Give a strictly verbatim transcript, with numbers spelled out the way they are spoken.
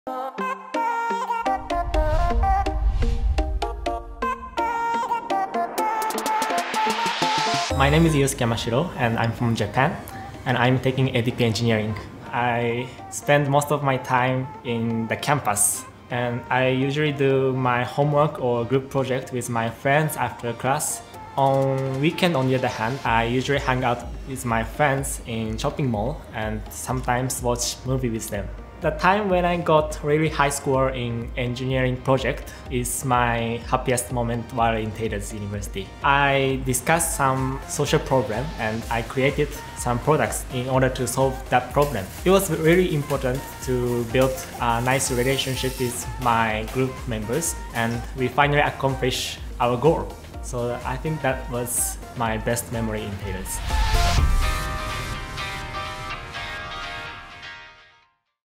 My name is Yusuke Yamashiro and I'm from Japan and I'm taking A D P engineering. I spend most of my time in the campus and I usually do my homework or group project with my friends after class. On weekend, on the other hand, I usually hang out with my friends in shopping mall and sometimes watch movie with them. The time when I got really high score in engineering project is my happiest moment while in Taylor's University. I discussed some social problem and I created some products in order to solve that problem. It was really important to build a nice relationship with my group members and we finally accomplished our goal. So I think that was my best memory in Taylor's.